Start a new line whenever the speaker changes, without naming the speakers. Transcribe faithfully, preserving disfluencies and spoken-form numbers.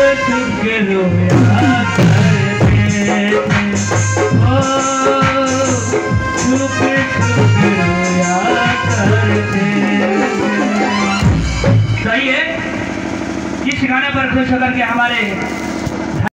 छुप के रोया करते ओ छुप छुप के रोया करते। सही है। इस गाने पर खुश होकर के हमारे